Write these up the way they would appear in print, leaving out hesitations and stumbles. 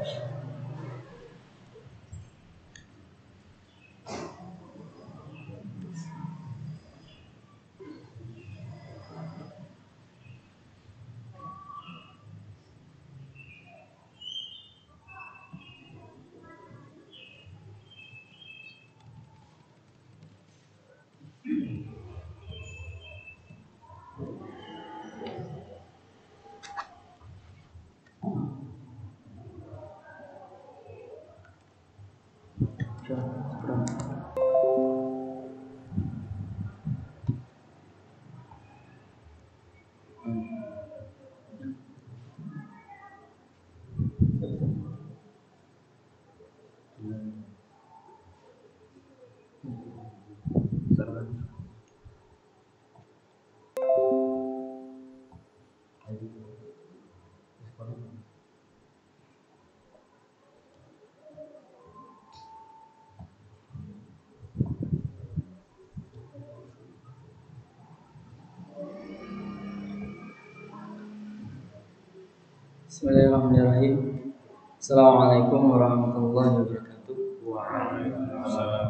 Bismillahirrahmanirrahim. Assalamualaikum warahmatullahi wabarakatuh. Waalaikumsalam.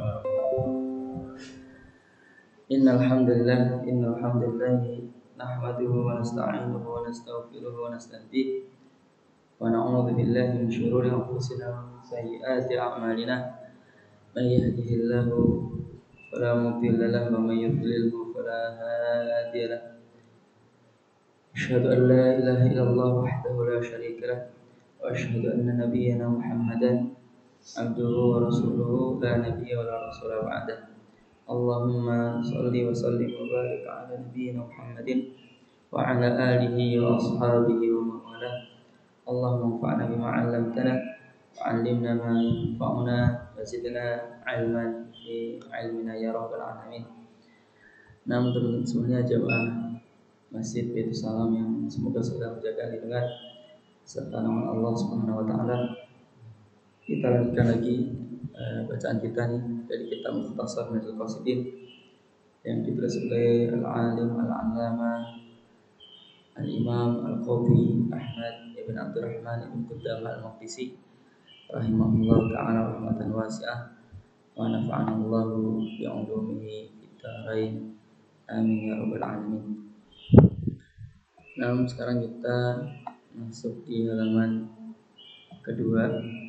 Innal hamdalillah nahmaduhu wa nasta'inuhu wa nastaghfiruhu wa nastahdihi wa na'udzu billahi min shururi anfusina wa sayyiati a'malina. May yahdihillahu fala mudilla lahu wa may yudlilhu fala hadiya lahu. Asyhadu an la ilaha illallah wahdahu la syarika lah wa asyhadu anna nabiyyana Muhammadan abduhu wa rasuluhu la nabiyya wa la rasula ba'dah. Allahumma shalli wa sallim wa barik ala nabiyyina Muhammadin wa ala alihi wa ashabihi wa man walah. Allahumma anfa'na bima 'allamtana wa 'allimna ma yanfa'una wa zidna 'ilman fi 'ilmina ya rabbal alamin. Namun teman-teman semuanya, jamaah Masjid Baitul Salam yang semoga sudah menjaga lindungan serta nama Allah Subhanahu wa taala. Kita lanjutkan lagi bacaan kita nih dari kitab Mukhtasar Minhajul Qasidin yang ditulis oleh Al-Alim Al-Allamah Al-Imam Al-Qadhi Ahmad Ibn Abdurrahman Ibn Qudamah Al-Maqdisi rahimahullah ta'ala rahmatan wasi'ah wa nafa'ana Allahu bi'ulumihi fid dharain amin ya rabbal alamin. Nah, sekarang kita masuk di halaman kedua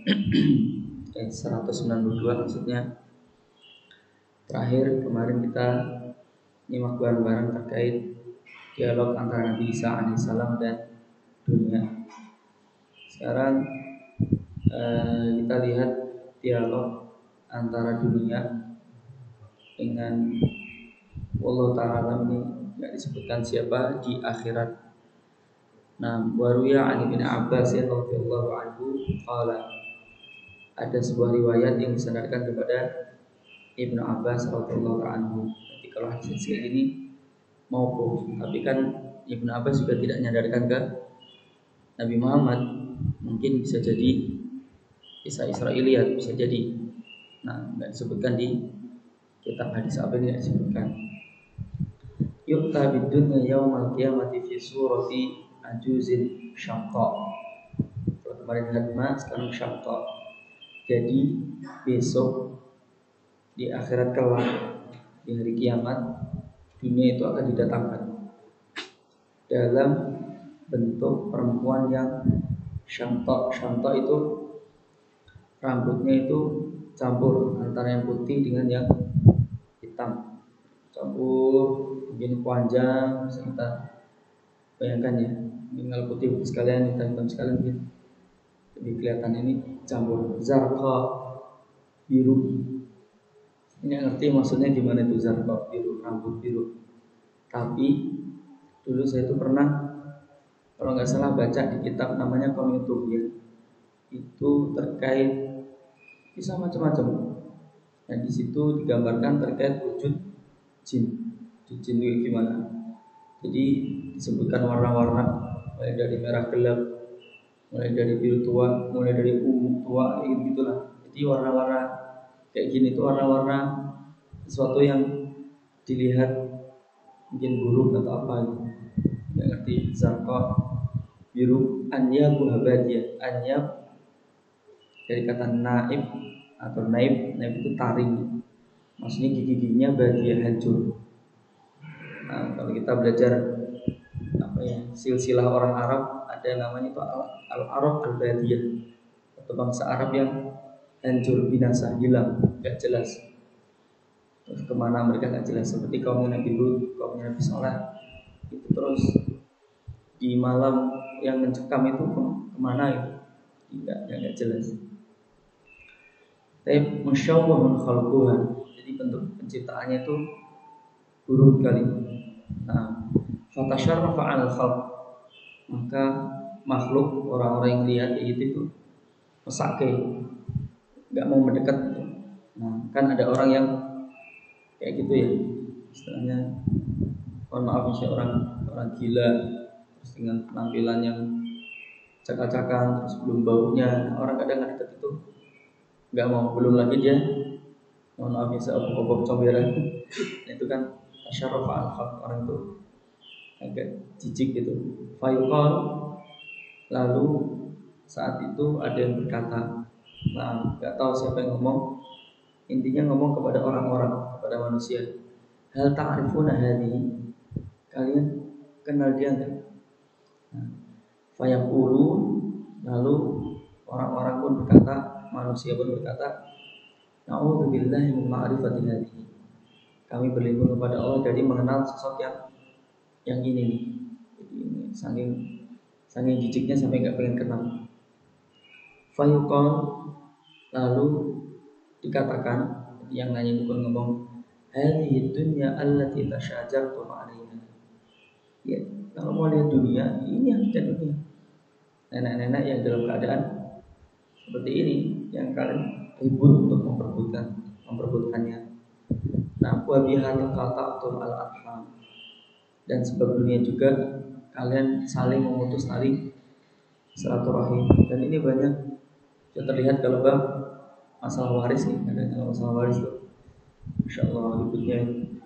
192 maksudnya. Terakhir kemarin kita nyimak bareng-bareng terkait dialog antara Nabi Isa alaihissalam dan dunia. Sekarang kita lihat dialog antara dunia dengan Allah Ta'ala. Ini tidak disebutkan siapa di akhirat. Nah, waruya an Ibnu Abbas radhiyallahu anhu qala, ada sebuah riwayat yang disandarkan kepada Ibnu Abbas radhiyallahu anhu. Jadi kalau hadis kayak gini mauquf, tapi kan Ibnu Abbas juga tidak menyandarkan ke Nabi Muhammad. Mungkin bisa jadi kisah Israiliyat, bisa jadi. Nah, enggak disebutkan di kitab hadis apa ini, enggak disebutkan. Yu'ta bid-dunya yaumal qiyamati fi surati ajuzin syamqa. Kalau kemarin hadma, sekarang syamqa. Jadi besok di akhirat kelak, di hari kiamat, dunia itu akan didatangkan dalam bentuk perempuan yang syamqa. Syamqa itu rambutnya itu campur antara yang putih dengan yang hitam, campur, mungkin panjang, bisa kita bayangkan ya. Tinggal putih sekalian, hitam sekalian, mungkin lebih kelihatan. Ini campur. Zarqa, biru. Ini ngerti maksudnya gimana itu zarqa, biru, rambut biru. Tapi dulu saya itu pernah, kalau nggak salah baca di kitab namanya Qamiyatun ya, itu terkait bisa macam-macam. Dan di situ digambarkan terkait wujud jin. Jin itu gimana? Jadi disebutkan warna-warna, mulai dari merah gelap, mulai dari biru tua, mulai dari ungu tua, gitulah. Jadi warna-warna kayak gini itu warna-warna sesuatu yang dilihat mungkin buruk atau apa gitu. Nggak ngerti. Zarqa, biru. Anyab habadiyah. Anyab dari kata naib atau naib itu taring, maksudnya gigi-giginya bahagia hancur. Nah, kalau kita belajar apa ya, silsilah orang Arab ada yang namanya itu al-Arab al-Badiyah, atau bangsa Arab yang hancur, binasa, hilang, gak jelas. Terus kemana mereka gak jelas, seperti kaumnya Nabi Hud, kaumnya Nabi Saleh, itu terus di malam yang mencekam itu kemana itu gak jelas. Tapi musyawwahun khalquha, jadi bentuk penciptaannya itu buruk kali. Nah, fatasyarrafa 'alal khalq, maka makhluk, orang-orang yang lihat itu mesake, nggak mau mendekat gitu. Nah, kan ada orang yang kayak gitu ya, istilahnya, mohon maaf misalnya orang gila, terus dengan penampilan yang cakak-cakan, terus belum baunya, orang kadang nggak dekat itu nggak mau, belum lagi dia, mohon maaf ya, seobok-obok comberan, itu kan tasyarrafa 'alal khalq, orang itu agak jijik gitu. Fayuqal, lalu saat itu ada yang berkata, nah nggak tahu siapa yang ngomong, intinya ngomong kepada orang-orang, kepada manusia, hal ta'rifuna hadhihi, kalian kenal dia enggak? Nah, fayaqulun, lalu orang-orang pun berkata, manusia pun berkata, na'udzubillahi min ma'rifati hadhihi, kami berlindung kepada Allah dari mengenal sosok yang ini nih. Jadi ini saking jijiknya sampai nggak pengen kenal. Fayuqal, lalu dikatakan, yang nanya itu pun ngomong, hadhihi dunya allati tasyajartum 'alaiha. Ya, kalau mau lihat dunia, ini hakikat dunia. Nenek-nenek yang dalam keadaan seperti ini, yang kalian ribut untuk memperebutkannya. Nah, wa biha taqata'tum al-arham, dan sebab dunia juga kalian saling memutus tali silaturahim. Dan ini banyak yang terlihat kalau bab masalah waris nih, ada masalah waris tuh, insya Allah ributnya.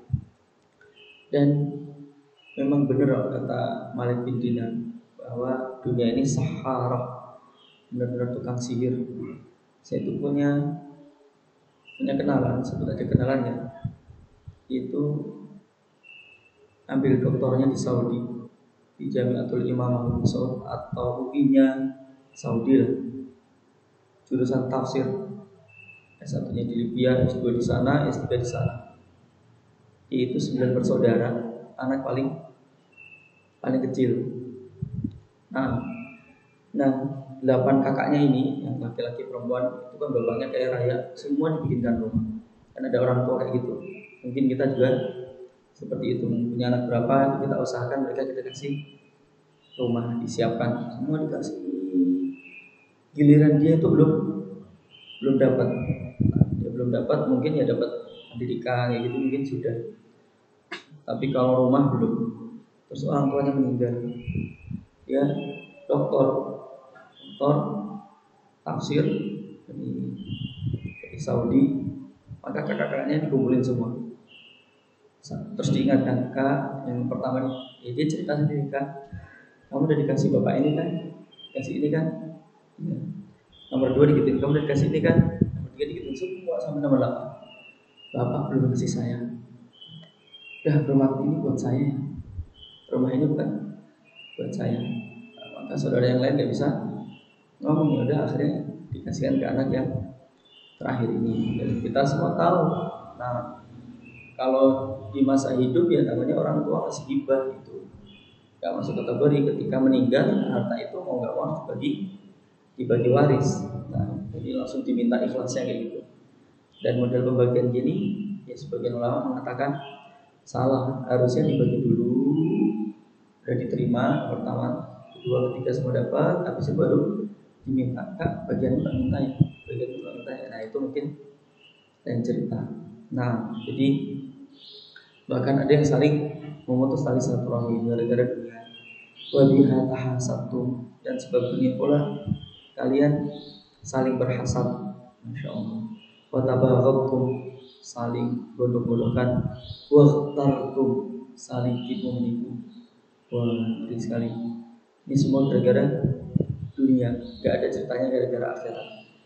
Dan memang benar kata Malik bin Dinar bahwa dunia ini sahara, benar-benar tukang sihir. Saya itu punya kenalan, sebut aja kenalannya, itu ambil doktornya di Saudi, di Jamiatul Imam Saud atau UI-nya Saudi lah, jurusan tafsir, S1-nya di Libya, S2 di sana, S3 di sana. Itu 9 bersaudara, anak paling kecil. Nah 8 kakaknya ini, yang laki-laki perempuan, itu kan bapaknya kaya raya, semua dibikinkan rumah. Kan ada orang tua kayak gitu. Mungkin kita juga seperti itu, punya anak berapa, kita usahakan mereka kita kasih rumah, disiapkan, semua dikasih. Giliran dia itu belum dapat. Nah, dia belum dapat, mungkin ya dapat pendidikan kayak gitu mungkin sudah. Tapi kalau rumah belum. Terus orang tuanya meninggal. Ya, doktor tafsir dari Saudi, maka kakak-kakaknya dikumpulin semua. Terus diingatkan, kak, yang pertama nih, ya dia cerita sendiri, kak, kamu udah dikasih bapak ini kan, kasih ini kan, ya. Nomor 2 digituin, kamu udah dikasih ini kan, nomor 3 digituin, semua sampai nomor 8. Bapak belum kasih saya. Dah, rumah ini buat saya, rumah ini bukan buat saya. Nah, maka saudara yang lain gak bisa ngomong, ya udah akhirnya dikasihkan ke anak yang terakhir ini. Dan kita semua tahu, nah kalau di masa hidup ya namanya orang tua masih hibah itu, gak masuk kategori. Ketika meninggal, harta itu mau gak mau dibagi waris. Nah, jadi langsung diminta ikhlasnya kayak gitu. Dan model pembagian gini, ya sebagian ulama mengatakan salah, harusnya dibagi dulu, udah diterima pertama, kedua, ketiga semua dapat, habis itu baru diminta, kak bagian tak minta ya, bagian tak minta ya. Nah itu mungkin lain cerita. Nah jadi bahkan ada yang saling memutus tali silaturahmi gara-gara dunia. Wabiha tahasabtum, dan sebab dunia pula kalian saling berhasad, masya Allah. Watabaghabtum, saling gondok-gondokan. Wakhtartum, saling tipu-menipu. Wah, ngeri sekali. Ini semua gara-gara dunia, gak ada ceritanya gara-gara akhirat.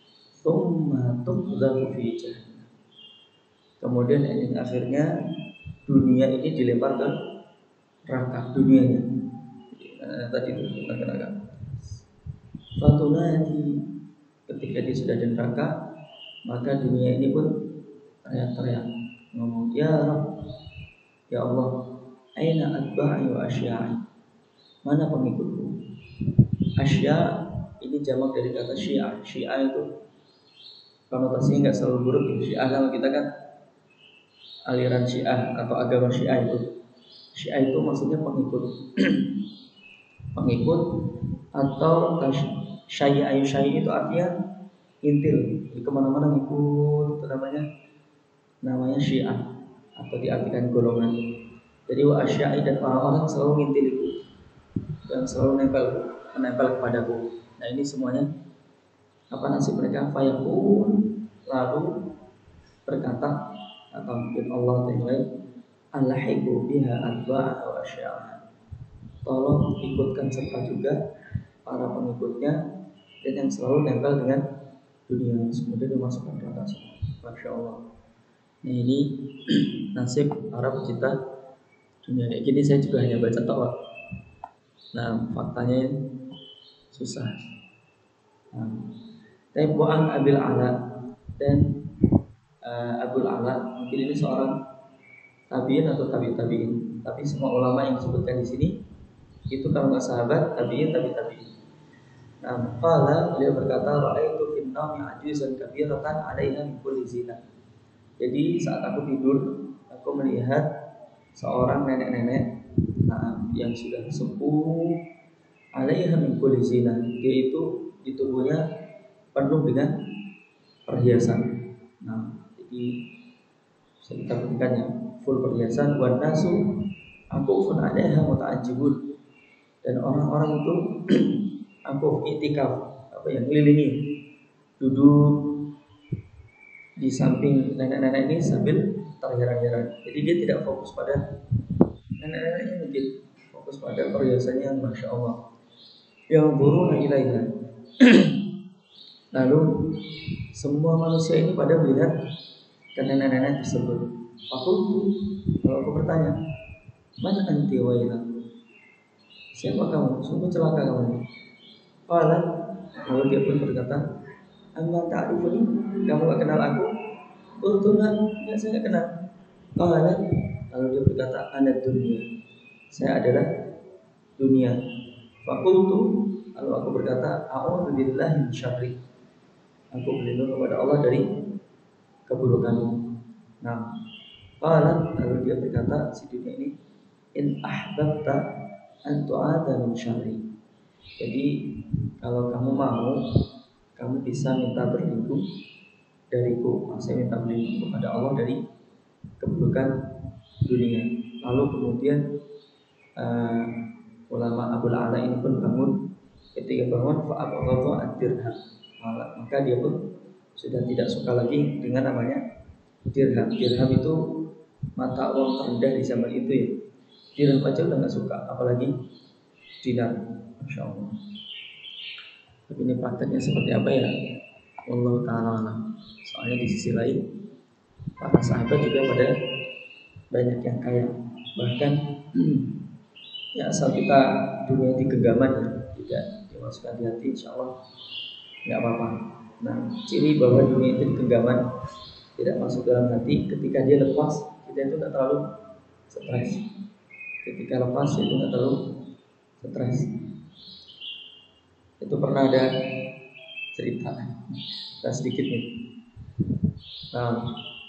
thumma tuqdhafu fi jahannam. Kemudian ending akhirnya dunia ini dilempar ke neraka dunianya. Tadi itu neraka. Fatunadi, ketika dia sudah di neraka, maka dunia ini pun teriak-teriak ngomong, ya Rabb, ya Allah, aina atba'i wa asya'i, mana pengikutku? Asya ini jamak dari kata syiah. Syiah itu konotasinya nggak selalu buruk. Syiah kalau kita kan aliran syiah atau agama syiah itu. Syiah itu maksudnya pengikut. Pengikut atau syai' itu artinya intil. Jadi kemana-mana ngikut, itu namanya syiah atau diartikan golongan. Jadi wa asya'i, dan orang-orang selalu ngintil itu dan selalu menempel kepadaku. Nah ini semuanya apa nasib mereka? Fayaqul, lalu berkata atau mungkin Allah Ta'ala, alhiqu biha adba'a wa asya'a, tolong ikutkan serta juga para pengikutnya dan yang selalu nempel dengan dunia, kemudian dimasukkan ke atas. Masya Allah. Nah ini nasib para pecinta dunia. Kayak gini saya juga hanya baca tok. Nah faktanya susah. Ta'ibu'an Abil Ala, dan Abul Ala mungkin ini seorang tabi'in atau tabi'in, tapi semua ulama yang disebutkan di sini itu kalau nggak sahabat, tabi'in, tabi'in. Nah, qala, beliau berkata, ra'aitu fin naumi ajuzan kabiratan 'alaiha min kulli zina. Jadi saat aku tidur, aku melihat seorang nenek-nenek yang sudah sepuh, 'alaiha min kulli zina. Dia itu di tubuhnya penuh dengan perhiasan. Nah, jadi bisa kita berikan ya, full perhiasan. Wan nasu aqufun 'alaiha muta'ajjibun. Dan orang-orang itu aku itikaf, ngelilingi, duduk di samping nenek-nenek ini sambil terheran-heran. Jadi dia tidak fokus pada nenek-neneknya, mungkin fokus pada perhiasannya yang masya Allah. Yang buruna ilaiha. Lalu semua manusia ini pada melihat ke nenek-nenek tersebut. Kalau aku bertanya, man anti wa ilaku, siapa kamu? Sungguh celaka kamu. Qala, lalu dia pun berkata, amma ta'rifuni, kamu gak kenal aku? Qultu la, enggak, saya gak kenal. Qala, lalu dia berkata, ana dunia, saya adalah dunia. Faqultu, lalu aku berkata, a'udzu billahi min syarri, aku berlindung kepada Allah dari keburukanmu. Nah, qala, lalu dia berkata, si dunia ini, in ahbabta an tu'adha min syarri. Jadi kalau kamu mau, kamu bisa minta berlindung dariku. Saya minta berlindung kepada Allah dari keburukan dunia. Lalu kemudian ulama Abul Ala ini pun bangun. Ketika bangun, fa'abghadha ad-dirham, maka dia pun sudah tidak suka lagi dengan namanya dirham. Dirham itu mata uang terendah di zaman itu ya. Dirham aja udah nggak suka, apalagi dinar. Masya Allah. Tapi ini prakteknya seperti apa ya? Wallahu ta'ala alam. Soalnya di sisi lain para sahabat juga pada banyak yang kaya. Bahkan ya asal kita dunia di genggaman ya, tidak dimasukkan di hati, insya Allah nggak apa-apa. Nah, ciri bahwa dunia itu di genggaman, tidak masuk dalam hati, ketika dia lepas, kita itu nggak terlalu stres. Ketika lepas itu nggak terlalu stres. Itu pernah ada cerita sedikit nih. Nah,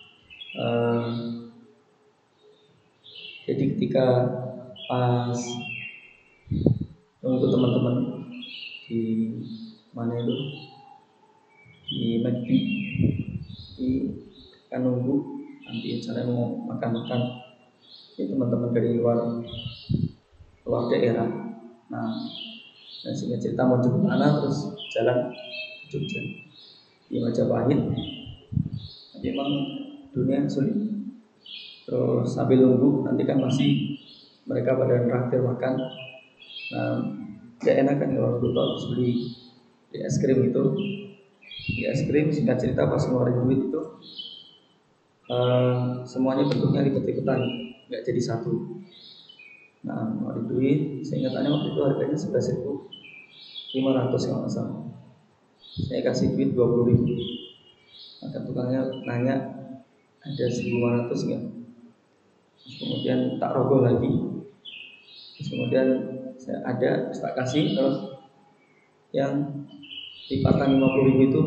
jadi ketika pas nunggu teman-teman di mana itu, di McD, kan nunggu nanti acara mau makan-makan, ya teman-teman dari luar daerah. Nah, dan singkat cerita mau jemput anak terus jalan ke Jogja di Majapahit. Tapi emang dunia sulit. Terus sambil nunggu nanti kan masih mereka pada traktir makan. Nah, gak enak kan kalau nunggu terus beli di es krim itu. di es krim. Singkat cerita pas ngeluarin duit itu semuanya bentuknya lipat-lipatan, nggak jadi satu. Nah, ngeluarin duit, seingatannya waktu itu harganya 11.500 kalau nggak salah. Saya kasih duit 20.000. Maka tukangnya nanya, ada 1.500 nggak? Kemudian tak rogoh lagi. Terus kemudian saya ada, tak kasih. Terus yang lipatan 50.000 itu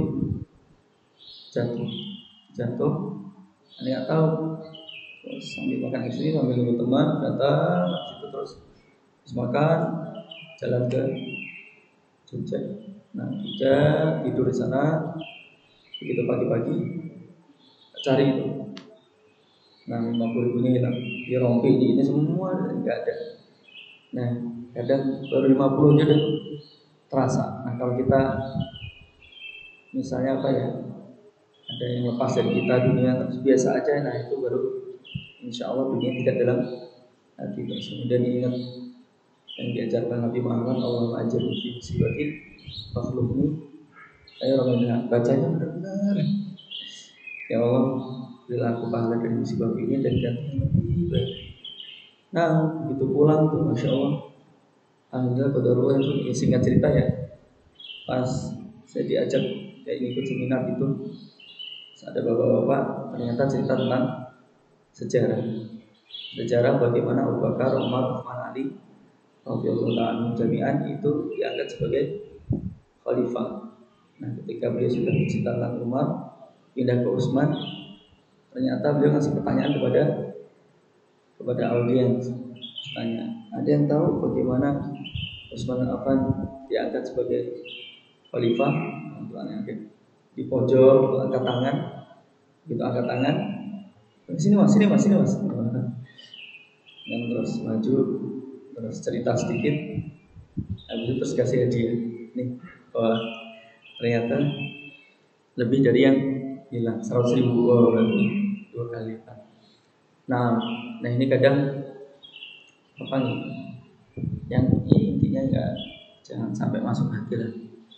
jatuh. Anda nggak tahu. Terus sambil makan di sini, sambil nunggu teman datang, situ terus makan, jalan ke Jogja. Nah, Jogja tidur di sana. Begitu pagi-pagi cari itu. Nah, 50.000-nya hilang. Di rompi ini semua nggak ada. Nah, kadang baru 50 aja deh terasa. Nah, kalau kita misalnya apa ya, ada yang lepas dari kita dunia terus biasa aja, nah itu baru insya Allah dunia tidak dalam hati. Terus kemudian ingat yang diajarkan Nabi Muhammad, Allah ajar fi musibatin fakhlufni ayo Ramadhan, bacanya benar-benar ya Allah, berilah aku pahala dari musibah ini dan ganti yang lebih baik. Nah, begitu pulang tuh Masya Allah, alhamdulillah qadarullah. Itu ya, singkat cerita ya, pas saya diajak kayak ikut seminar itu, ada bapak-bapak ternyata cerita tentang sejarah bagaimana Abu Bakar, Umar, Utsman, Ali radhiyallahu ta'ala jami'an itu diangkat sebagai khalifah. Nah, ketika beliau sudah bercerita tentang Umar, pindah ke Utsman, ternyata beliau ngasih pertanyaan kepada audiens. Tanya, ada yang tahu bagaimana Utsman bin Affan diangkat sebagai khalifah? Untuk angkat di pojok, angkat tangan, gitu angkat tangan. Sini mas. Dan terus maju, terus cerita sedikit, habis itu terus kasih hadiah. Nih, wah ternyata lebih dari yang hilang 100.000. Berarti 2 kali lipat. Nah ini kadang apa nih? Yang intinya jangan sampai masuk hati lah.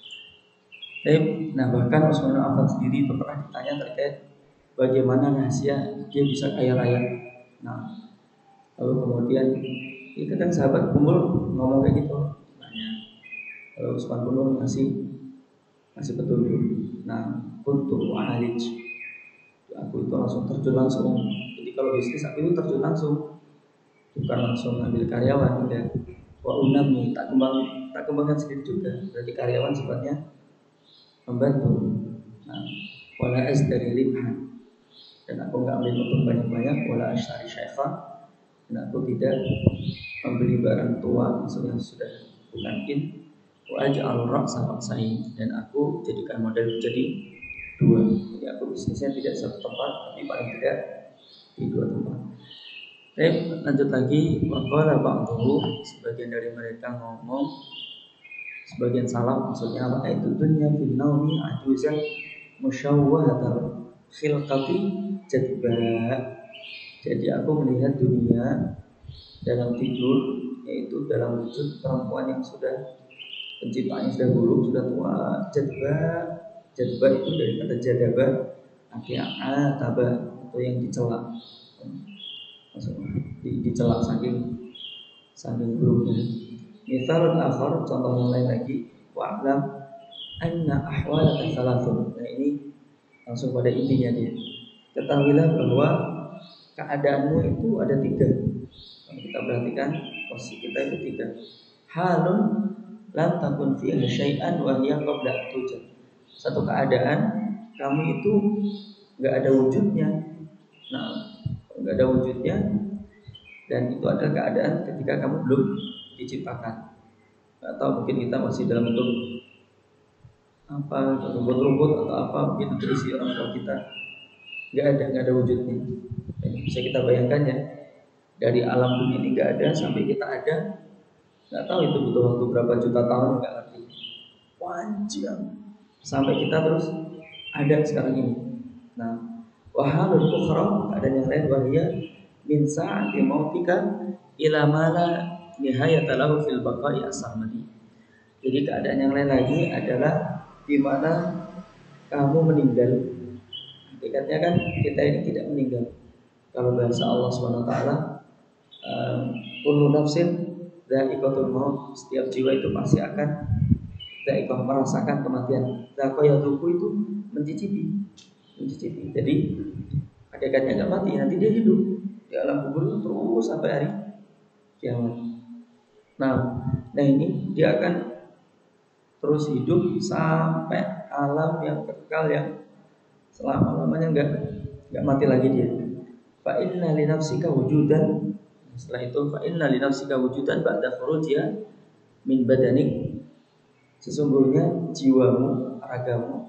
Nah bahkan Utsman bin Affan sendiri itu pernah ditanya terkait bagaimana rahasia dia bisa kaya raya. Nah, lalu kemudian ya kadang sahabat kumpul ngomong kayak gitu, tanya. Lalu Utsman pun ngasih petunjuk. Nah, kuntu alij, aku itu langsung terjun langsung. Jadi kalau bisnis aku itu terjun langsung, bukan langsung ambil karyawan. Ya. Wa unami tak kembangkan sendiri juga. Berarti karyawan sifatnya membantu. Nah, wala dari ribhan, dan aku nggak ambil untung banyak-banyak. Wala ashtari syaifah, dan aku tidak membeli barang tua, maksudnya sudah bukan in. Wa aj'al ra'sa ra'sain, dan aku jadikan model jadi 2. Jadi aku bisnisnya tidak satu tempat, tapi paling tidak di 2 tempat. Lanjut lagi, waqala ba'dhum, sebagian dari mereka ngomong, sebagian salaf maksudnya apa? Itu dunya fil naumi ajuzan musyawwahatal khilqati jadba. Jadi aku melihat dunia dalam tidur, yaitu dalam wujud perempuan yang sudah penciptaannya sudah buruk, sudah tua. Jadba itu dari kata jadaba, artinya ataba, atau yang dicela. Maksudnya dicela saking buruknya. Misalun akhar, contoh yang lain lagi, wa'lam anna ahwalaka thalathun. Nah ini langsung pada intinya dia. Ketahuilah bahwa keadaanmu itu ada 3. Kalau kita perhatikan posisi kita itu 3. Halun lam takun fiha syai'an wa hiya qabla tujad. Satu keadaan kamu itu enggak ada wujudnya. Nah, enggak ada wujudnya, dan itu adalah keadaan ketika kamu belum diciptakan. Atau mungkin kita masih dalam bentuk apa, rumput-rumput atau apa, mungkin terisi orang tua kita. Enggak ada wujudnya. Bisa kita bayangkan ya, dari alam dunia ini enggak ada sampai kita ada, enggak tahu itu butuh waktu berapa juta tahun, enggak ngerti. Panjang sampai kita terus ada sekarang ini. Nah, wahalul ukhra, keadaan yang lain, wahya min sa'ati mautika ila mala nihayata lahu fil baqa'i as-sarmadi. Jadi keadaan yang lain lagi adalah di mana kamu meninggal, hakikatnya kan kita ini tidak meninggal. Kalau bahasa Allah Subhanahu wa taala, kullu nafsin dha'iqatul maut, setiap jiwa itu pasti akan dha'iqah, merasakan kematian. Dha'iqah itu mencicipi. Jadi hakikatnya nggak mati, nanti dia hidup di alam kubur terus sampai hari kiamat. Nah ini dia akan terus hidup sampai alam yang kekal, yang selama-lamanya nggak mati lagi dia. Fa inna li nafsika wujudan. Setelah itu fa inna li nafsika wujudan ba'da khurujiha min badanik. Sesungguhnya jiwamu, ragamu,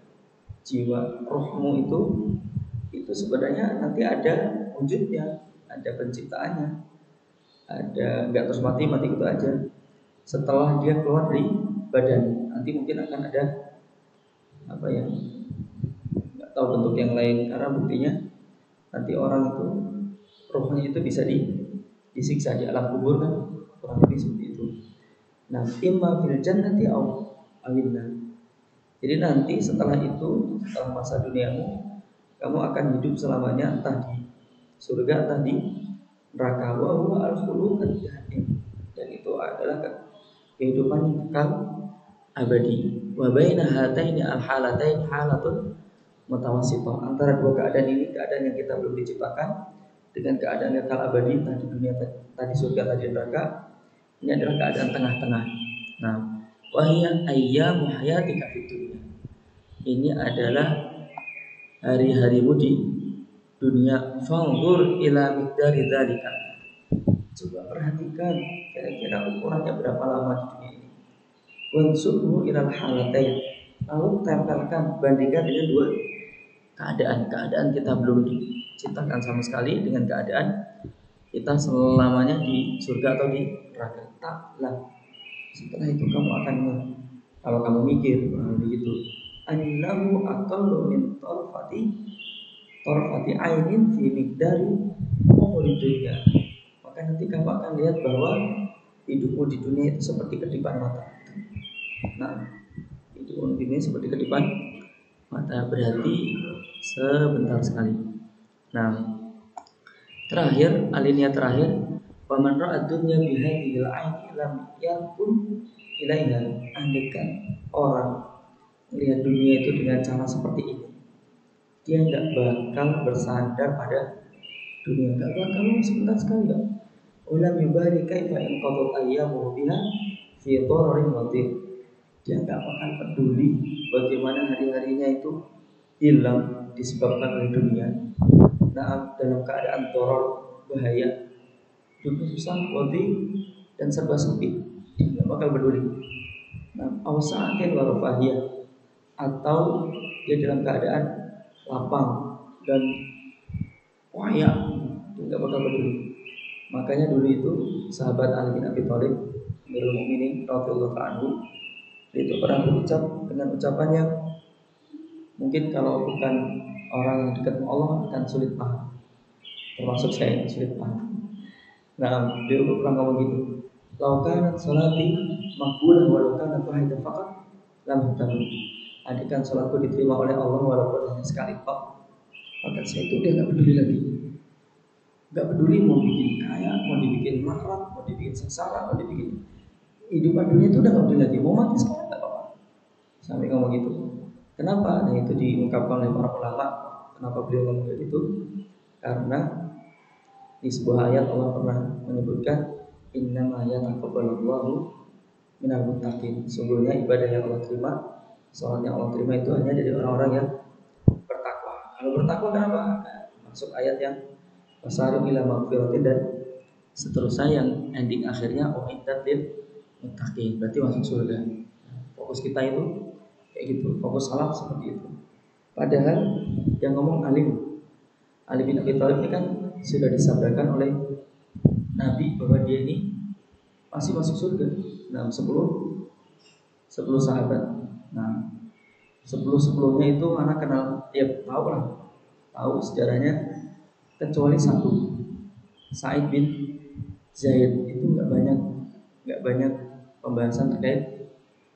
jiwa rohmu itu sebenarnya nanti ada wujudnya, ada penciptaannya, ada, nggak terus mati gitu aja. Setelah dia keluar dari badan, nanti mungkin akan ada apa ya, nggak tahu bentuk yang lain, karena buktinya nanti orang itu rohnya itu bisa disiksa di alam kubur kan, kurang lebih seperti itu. Nah, imma fil jannati awin nar. Jadi nanti setelah itu, setelah masa duniamu, kamu akan hidup selamanya entah di surga entah di neraka. Wa huwa al-khulud ad-daim. Dan itu adalah kehidupan yang kekal abadi. Wa baina hataini al-halatain halatun mutawassithah. Antara dua keadaan ini, keadaan yang kita belum diciptakan dengan keadaan yang kekal abadi, entah di dunia, entah di surga, entah di neraka, ini adalah keadaan tengah-tengah. Nah, wahia ayyamu hayatika fid dunya. Ini adalah hari-harimu di dunia. Fanzur ila miqdari dzalika. Coba perhatikan kira-kira ukurannya berapa lama di dunia ini. Wansubhu ilal halatain. Lalu tempelkan, bandingkan dengan dua keadaan kita belum diciptakan sama sekali dengan keadaan kita selamanya di surga atau di neraka. Taklah, setelah itu kamu akan, kalau kamu mikir begitu, annahu aqallu min tarfati ainin fi miqdari umuri dunya. Maka nanti kamu akan lihat bahwa hidupmu di dunia itu seperti kedipan mata. Nah, hidupmu di dunia seperti kedipan mata, berarti sebentar sekali. Nah, terakhir, alinea terakhir, waman ra'a dunya bihadhil aini lam yakun ilaiha. Andaikan orang melihat dunia itu dengan cara seperti ini, dia nggak bakal bersandar pada dunia, nggak bakal, sebentar sekali ya. Ulam yubari kaifa inqadat ayyamuhu biha fi dhararin wadir. Dia nggak bakal peduli bagaimana hari-harinya itu hilang disebabkan oleh dunia. Nah, dalam keadaan doror, bahaya, hidup susah, wadir, dan serba sepi, dia nggak bakal peduli. Nah, awsa'atin wa rafahiyah, atau dia dalam keadaan lapang dan kaya, dia nggak bakal peduli. Makanya dulu itu sahabat Ali bin Abi Thalib, Amirul Mukminin radhiyallahu anhu, itu pernah berucap dengan ucapan yang mungkin kalau bukan orang yang dekat dengan Allah akan sulit paham, termasuk saya sulit paham. Nah, dia pernah ngomong gini, laukanat salati makbulah walau kanat wahidah faqat lam tamu. Andaikan salatku diterima oleh Allah walaupun hanya sekali tok, maka saya itu dia nggak peduli lagi. Nggak peduli mau bikin kaya, mau dibikin makrat, mau dibikin sengsara, mau dibikin hidupan dunia itu udah nggak peduli lagi. Mau mati sekarang nggak apa-apa. Sampai ngomong gitu. Kenapa? Nah, itu diungkapkan oleh para ulama. Kenapa beliau ngomong gitu? Karena di sebuah ayat Allah pernah menyebutkan innama yataqabbalullahu minal muttaqin. Sungguhnya ibadah yang Allah terima, salat yang Allah terima itu hanya dari orang-orang yang bertakwa. Kalau bertakwa kenapa? Nah, masuk ayat yang wasari'u ila maghfiratin dan seterusnya yang ending akhirnya uiddat lil muttaqin, berarti masuk surga. Fokus kita itu kayak gitu, fokus salat seperti itu. Padahal yang ngomong Ali bin Abi Thalib ini kan sudah disabdakan oleh Nabi bahwa dia ini masih masuk surga. Nah, 10 sahabat. Nah, 10-10-nya itu anak kenal, ya tahu sejarahnya, kecuali satu, Sa'id bin Zaid. Itu nggak banyak pembahasan terkait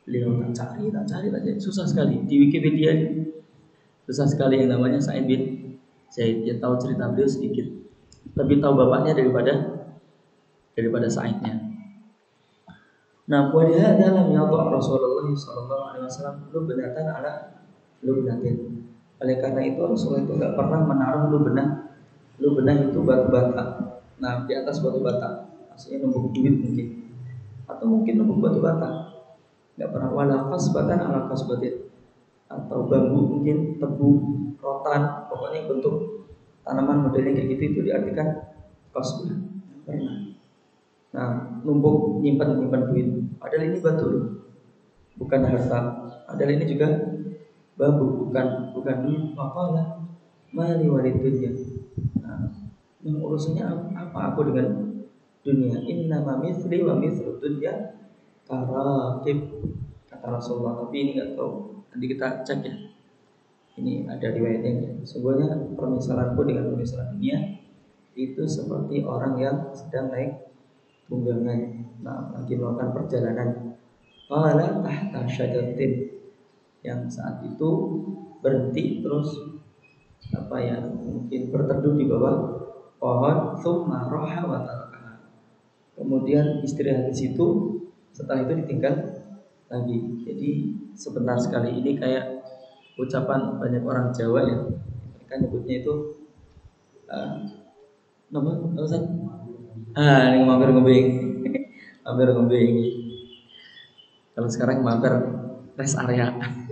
Beliau tak cari, susah sekali di Wikipedia susah sekali yang namanya Sa'id bin Zaid. Dia tahu cerita beliau sedikit, lebih tahu bapaknya daripada Sa'idnya. Nah, waliha dalam yadha Rasulullah sallallahu alaihi wasallam lubnatan ala lubnatin. Oleh karena itu Rasulullah itu enggak pernah menaruh lubnah itu batu bata. Nah, di atas batu bata, maksudnya numpuk duit mungkin, atau mungkin numpuk batu bata. Enggak pernah wala kasbatan ala kasbatin, atau bambu mungkin, tebu, rotan, pokoknya bentuk tanaman modelnya kayak gitu itu diartikan kasbah. Pernah. Nah, numpuk nyimpan duit. Padahal ini batu loh, bukan harta. Padahal ini juga bambu, bukan duit. Apalah mali walid dunya. Nah, yang urusannya apa aku dengan dunia? Innama mithli wa mithlu dunya karakib, kata Rasulullah. Tapi ini nggak tahu, nanti kita cek ya. Ini ada riwayatnya. Sebenarnya permisalanku dengan permisalan dunia itu seperti orang yang sedang naik tunggangan, nah lagi melakukan perjalanan. Qala tahta syajaratin, yang saat itu berhenti terus mungkin berteduh di bawah pohon. Tsumma raha wa tarakaha, kemudian istirahat di situ, setelah itu ditinggal lagi. Jadi sebentar sekali. Ini kayak ucapan banyak orang Jawa ya, mereka nyebutnya itu nama Ustaz? Ini mampir ngembing. Mampir ngembing. Kalau sekarang mampir rest area.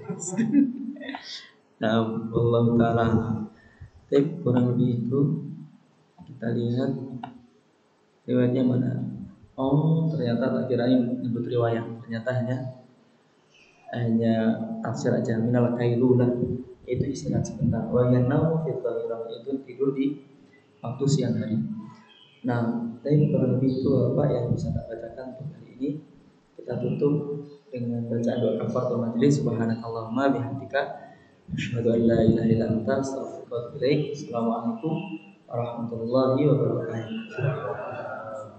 Nah, Allah taala. Tapi kurang lebih itu kita lihat riwayatnya mana. Oh, ternyata tak kirain nyebut riwayat. Ternyata hanya tafsir aja. Minal kailulah, itu istirahat sebentar. Wa yanau fi dhahirah, itu tidur di waktu siang hari. Nah, tapi kurang lebih itu apa yang bisa tak bacakan untuk hari ini. Kita tutup dengan bacaan doa kafaratul majelis. Subhanakallahumma bihamdika asyhadu an la ilaha illa anta astaghfiruka wa atubu ilaik. Assalamualaikum warahmatullahi wabarakatuh.